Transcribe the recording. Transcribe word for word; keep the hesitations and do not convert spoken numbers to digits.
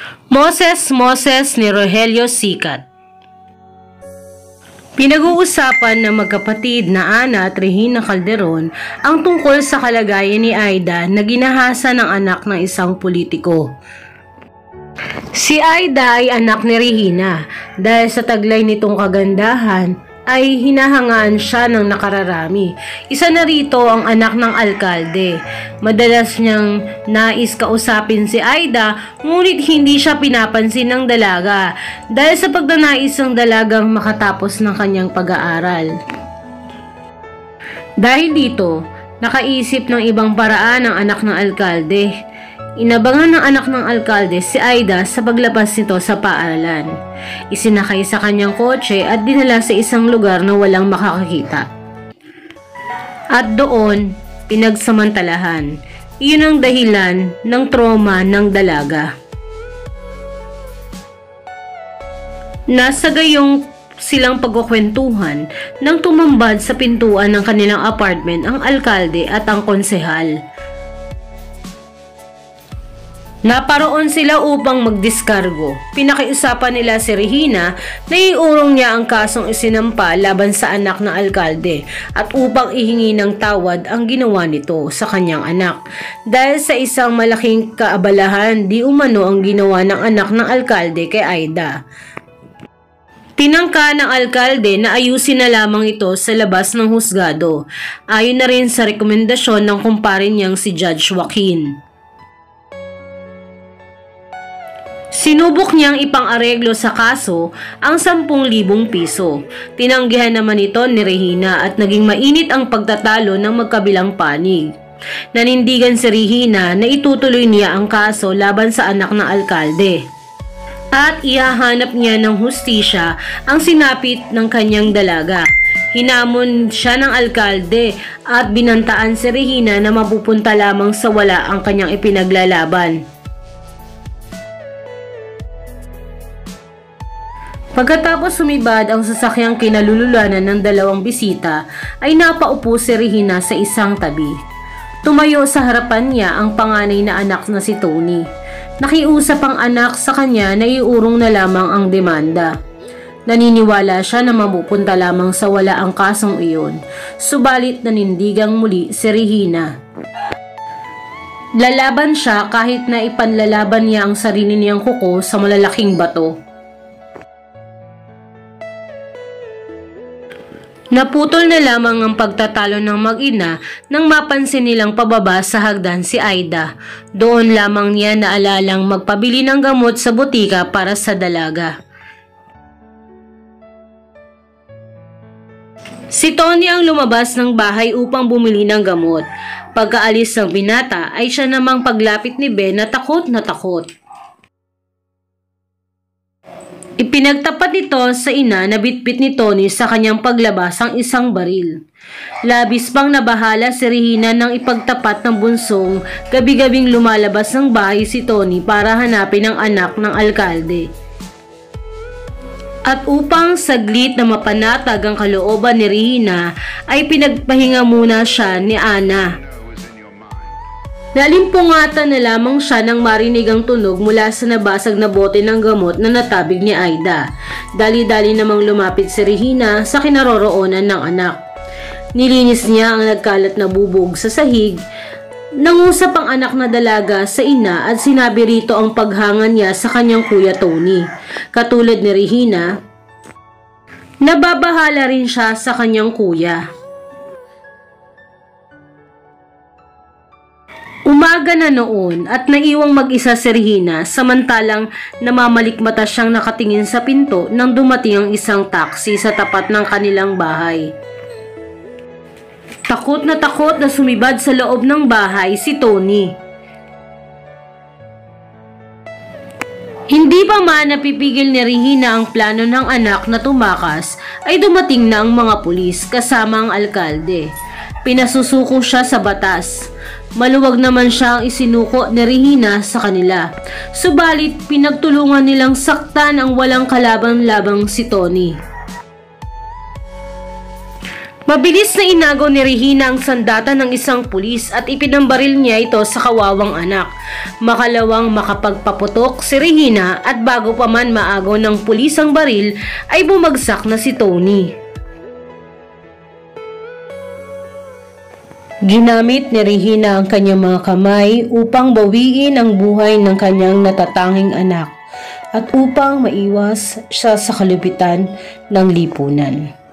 Moses Moses ni Rogelio Sikat. Pinag-uusapan ng magkapatid na Ana at Regina Calderon ang tungkol sa kalagayan ni Aida na ginahasa ng anak ng isang politiko. Si Aida ay anak ni Regina dahil sa taglay nitong kagandahan ay hinahangaan siya ng nakararami. Isa na rito ang anak ng alkalde. Madalas niyang nais kausapin si Aida, ngunit hindi siya pinapansin ng dalaga dahil sa pagnanais ng dalagang makatapos ng kanyang pag-aaral. Dahil dito, nakaisip ng ibang paraan ang anak ng alkalde. Inabangan ng anak ng alkalde si Aida sa paglabas nito sa paaralan. Isinakay sa kanyang kotse at dinala sa isang lugar na walang makakakita. At doon, pinagsamantalahan. Iyon ang dahilan ng trauma ng dalaga. Nasa gayong silang pagkukwentuhan nang tumambad sa pintuan ng kanilang apartment ang alkalde at ang konsehal. Naparoon sila upang magdiskargo. Pinakiusapan nila si Regina na iurong niya ang kasong isinampa laban sa anak ng alkalde at upang ihingi ng tawad ang ginawa nito sa kanyang anak. Dahil sa isang malaking kaabalahan, di umano ang ginawa ng anak ng alkalde kay Aida. Tinangka ng alkalde na ayusin na lamang ito sa labas ng husgado, ayon na rin sa rekomendasyon ng kumpare niyang si Judge Joaquin. Sinubok niyang ipang-areglo sa kaso ang sampung libong piso. Tinanggihan naman ito ni Regina at naging mainit ang pagtatalo ng magkabilang panig. Nanindigan si Regina na itutuloy niya ang kaso laban sa anak ng alkalde. At ihahanap niya ng hustisya ang sinapit ng kanyang dalaga. Hinamon siya ng alkalde at binantaan si Regina na mapupunta lamang sa wala ang kanyang ipinaglalaban. Pagkatapos sumibad ang sasakyang kinalululanan ng dalawang bisita, ay napaupo si Regina sa isang tabi. Tumayo sa harapan niya ang panganay na anak na si Tony. Nakiusap ang anak sa kanya na iurong na lamang ang demanda. Naniniwala siya na mapupunta lamang sa wala ang kasong iyon, subalit nanindigang muli si Regina. Lalaban siya kahit na ipanlalaban niya ang sarili niyang kuko sa malalaking bato. Naputol na lamang ang pagtatalo ng mag-ina nang mapansin nilang pababa sa hagdan si Aida. Doon lamang niya naalalang magpabili ng gamot sa butika para sa dalaga. Si Tony ang lumabas ng bahay upang bumili ng gamot. Pagkaalis ng binata ay siya namang paglapit ni Ben na takot na takot. Ipinagtapat nito sa ina na bitbit ni Tony sa kanyang paglabas ang isang baril. Labis pang nabahala si Regina nang ipagtapat ng bunsong gabi-gabing lumalabas ng bahay si Tony para hanapin ang anak ng alkalde. At upang saglit na mapanatag ang kalooban ni Regina ay pinagpahinga muna siya ni Ana. Nalimpungatan na lamang siya nang marinig ang tunog mula sa nabasag na bote ng gamot na natabig ni Aida. Dali-dali namang lumapit si Regina sa kinaroroonan ng anak. Nilinis niya ang nagkalat na bubog sa sahig. Nangusap ang anak na dalaga sa ina at sinabi rito ang paghanga niya sa kanyang kuya Tony. Katulad ni Regina, nababahala rin siya sa kanyang kuya. Umaga na noon at naiwang mag-isa si Regina samantalang namamalikmata siyang nakatingin sa pinto nang dumating ang isang taxi sa tapat ng kanilang bahay. Takot na takot na sumibad sa loob ng bahay si Tony. Hindi pa man napipigil ni Regina ang plano ng anak na tumakas ay dumating na ang mga pulis kasama ang alkalde. Pinasusuko siya sa batas. Maluwag naman siya ang isinuko ni Regina sa kanila. Subalit pinagtulungan nilang saktan ang walang kalabang-labang si Tony. Mabilis na inagaw ni Regina ang sandata ng isang pulis at ipinambaril niya ito sa kawawang anak. Makalawang makapagpaputok si Regina at bago pa man maagaw ng pulis ang baril ay bumagsak na si Tony. Ginamit ni Regina ang kanyang mga kamay upang bawiin ang buhay ng kanyang natatanging anak at upang maiwas siya sa kalupitan ng lipunan.